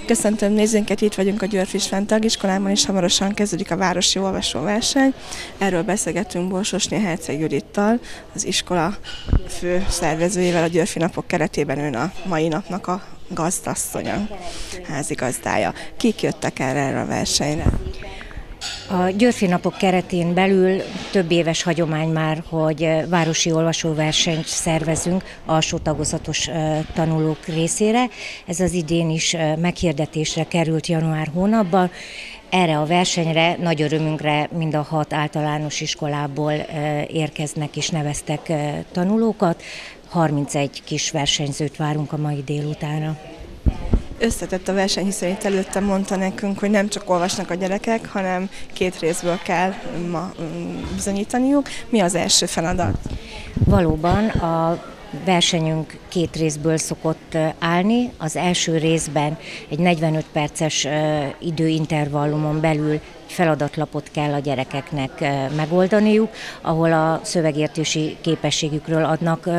Köszöntöm nézőinket, itt vagyunk a Györfi István Tagiskolában, és hamarosan kezdődik a városi olvasóverseny. Erről beszélgetünk Borsosné Herceg Judittal, az iskola fő szervezőjével, a Györfi Napok keretében ön a mai napnak a gazdasszonya, házigazdája. Kik jöttek erre a versenyre? A Györfi Napok keretén belül több éves hagyomány már, hogy városi olvasóversenyt szervezünk alsó tagozatos tanulók részére. Ez az idén is meghirdetésre került január hónapban. Erre a versenyre nagy örömünkre mind a 6 általános iskolából érkeznek és neveztek tanulókat. 31 kis versenyzőt várunk a mai délutánra. Összetett a verseny, hiszen itt előtte mondta nekünk, hogy nem csak olvasnak a gyerekek, hanem 2 részből kell ma bizonyítaniuk. Mi az első feladat? Valóban a versenyünk 2 részből szokott állni. Az első részben egy 45 perces időintervallumon belül feladatlapot kell a gyerekeknek megoldaniuk, ahol a szövegértési képességükről adnak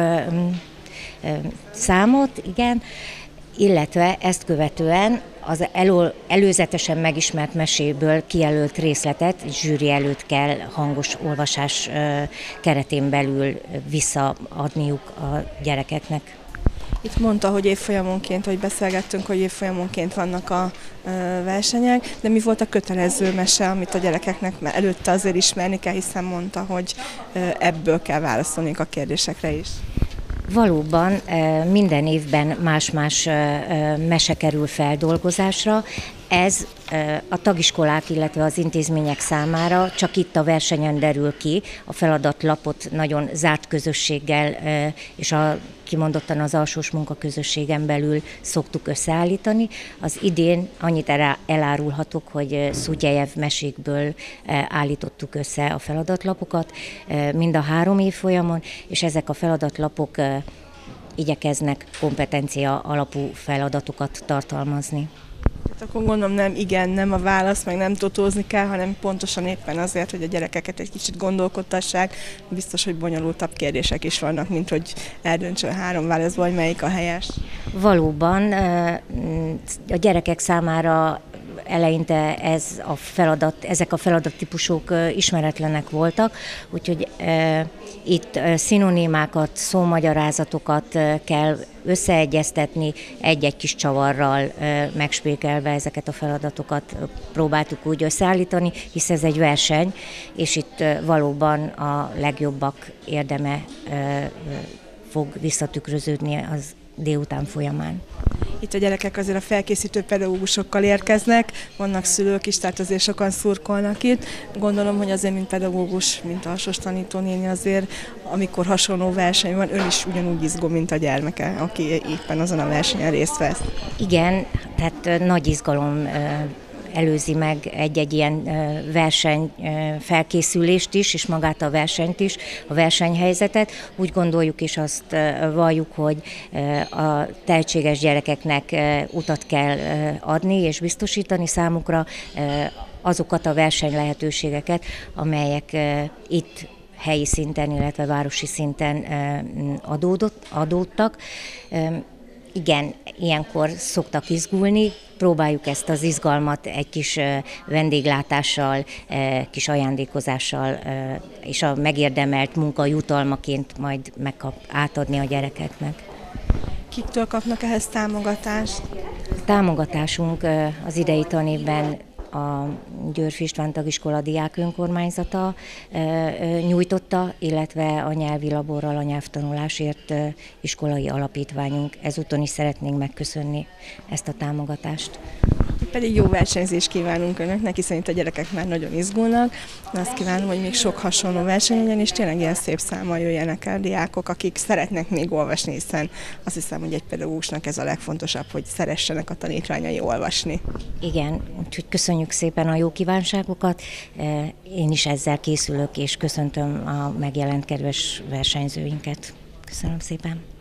számot, igen, illetve ezt követően az előzetesen megismert meséből kijelölt részletet zsűri előtt kell hangos olvasás keretén belül visszaadniuk a gyerekeknek. Itt mondta, hogy évfolyamonként, hogy beszélgettünk, hogy évfolyamonként vannak a versenyek, de mi volt a kötelező mese, amit a gyerekeknek előtte azért ismerni kell, hiszen mondta, hogy ebből kell válaszolniuk a kérdésekre is. Valóban minden évben más-más mese kerül feldolgozásra. Ez a tagiskolák, illetve az intézmények számára csak itt a versenyen derül ki. A feladatlapot nagyon zárt közösséggel és kimondottan az alsós munkaközösségen belül szoktuk összeállítani. Az idén annyit elárulhatok, hogy Szudjejev mesékből állítottuk össze a feladatlapokat mind a 3 évfolyamon, és ezek a feladatlapok igyekeznek kompetencia alapú feladatokat tartalmazni. Akkor gondolom nem igen, nem a válasz, meg nem totózni kell, hanem pontosan éppen azért, hogy a gyerekeket egy kicsit gondolkodtassák. Biztos, hogy bonyolultabb kérdések is vannak, mint hogy eldöntsön 3 válaszból, hogy melyik a helyes. Valóban a gyerekek számára eleinte ezek a feladattípusok ismeretlenek voltak, úgyhogy itt szinonimákat, szómagyarázatokat kell összeegyeztetni, egy-egy kis csavarral megspékelve ezeket a feladatokat próbáltuk úgy összeállítani, hisz ez egy verseny, és itt valóban a legjobbak érdeme fog visszatükröződni az délután folyamán. Itt a gyerekek azért a felkészítő pedagógusokkal érkeznek, vannak szülők is, tehát azért sokan szurkolnak itt. Gondolom, hogy azért, mint pedagógus, mint alsós tanítónéni azért, amikor hasonló verseny van, ön is ugyanúgy izgul, mint a gyermeke, aki éppen azon a versenyen részt vesz. Igen, tehát nagy izgalom előzi meg egy-egy ilyen verseny felkészülést is, és magát a versenyt is, a versenyhelyzetet. Úgy gondoljuk és azt valljuk, hogy a tehetséges gyerekeknek utat kell adni és biztosítani számukra azokat a versenylehetőségeket, amelyek itt helyi szinten, illetve városi szinten adódtak. Igen, ilyenkor szoktak izgulni, próbáljuk ezt az izgalmat egy kis vendéglátással, kis ajándékozással és a megérdemelt munka jutalmaként majd átadni a gyerekeknek. Kiktől kapnak ehhez támogatást? Támogatásunk az idei tanévben a Györfi István Tagiskola Diák Önkormányzata nyújtotta, illetve a nyelvi laborral a nyelvtanulásért iskolai alapítványunk. Ezúton is szeretnénk megköszönni ezt a támogatást. Pedig jó versenyzést kívánunk önöknek, hiszen itt a gyerekek már nagyon izgulnak. Azt kívánom, hogy még sok hasonló verseny legyen, és tényleg ilyen szép számmal jöjjenek el diákok, akik szeretnek még olvasni, hiszen azt hiszem, hogy egy pedagógusnak ez a legfontosabb, hogy szeressenek a tanítványai olvasni. Igen, úgyhogy köszönjük szépen a jó kívánságokat. Én is ezzel készülök, és köszöntöm a megjelent kedves versenyzőinket. Köszönöm szépen.